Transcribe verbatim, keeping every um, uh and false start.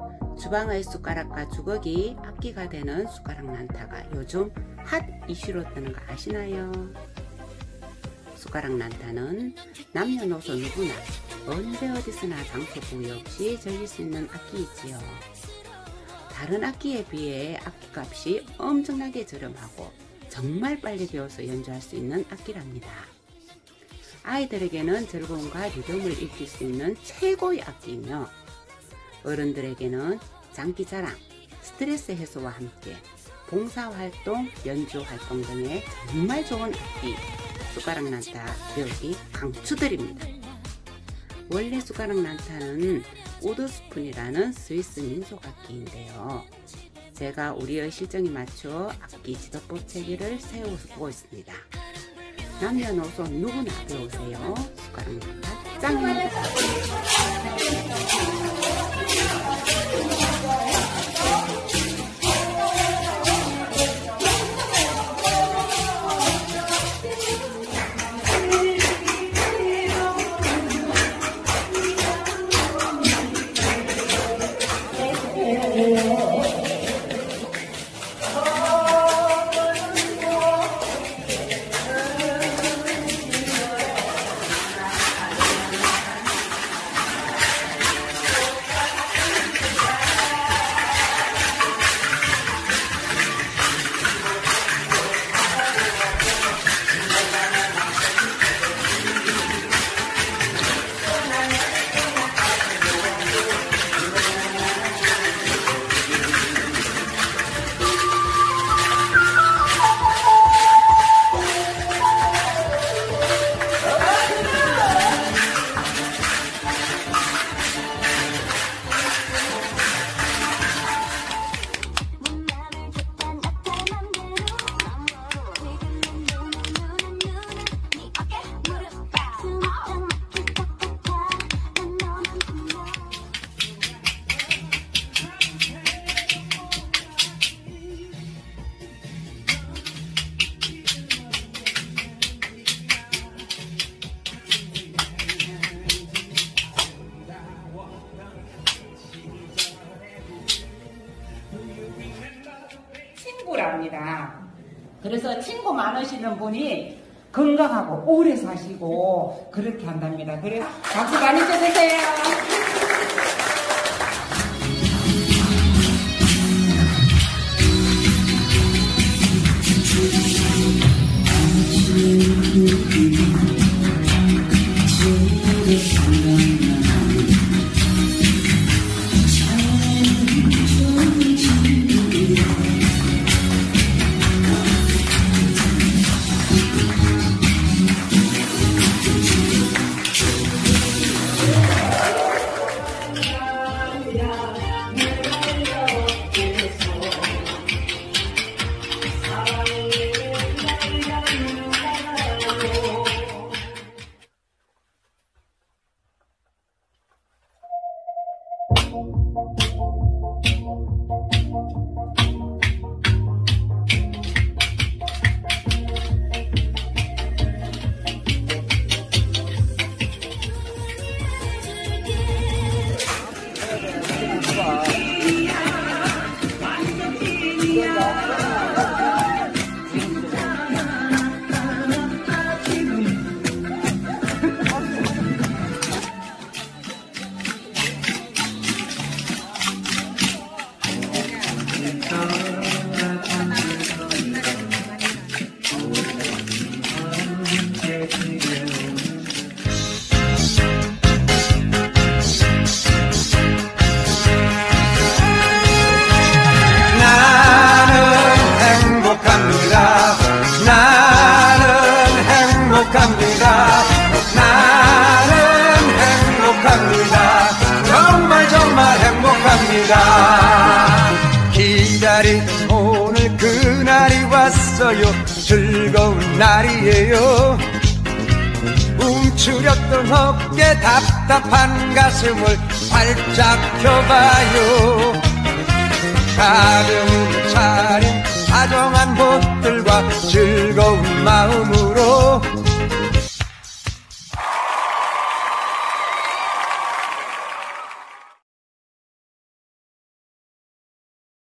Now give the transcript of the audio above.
주방의 숟가락과 주걱이 악기가 되는 숟가락 난타가 요즘 핫 이슈로 뜨는 거 아시나요? 숟가락 난타는 남녀노소 누구나 언제 어디서나 장소 구애 없이 즐길 수 있는 악기이지요. 다른 악기에 비해 악기값이 엄청나게 저렴하고 정말 빨리 배워서 연주할 수 있는 악기랍니다. 아이들에게는 즐거움과 리듬을 익힐 수 있는 최고의 악기이며 어른들에게는 장기자랑, 스트레스 해소와 함께 봉사활동, 연주활동 등에 정말 좋은 악기 숟가락 난타 배우기 강추드립니다. 원래 숟가락 난타는 우드스푼이라는 스위스 민속악기인데요. 제가 우리의 실정에 맞춰 악기 지도법 체계를 세우고 있습니다. 남녀노소 누구나 배우세요. 숟가락 난타 짱입니다. 친구랍니다. 그래서 친구 많으시는 분이 건강하고 오래 사시고 그렇게 한답니다. 그래서 박수 많이 쳐주세요. 기다리던 오늘 그날이 왔어요. 즐거운 날이에요. 움츠렸던 어깨 답답한 가슴을 활짝 펴봐요. 가정을 차린 다정한 곳들과 즐거운 마음으로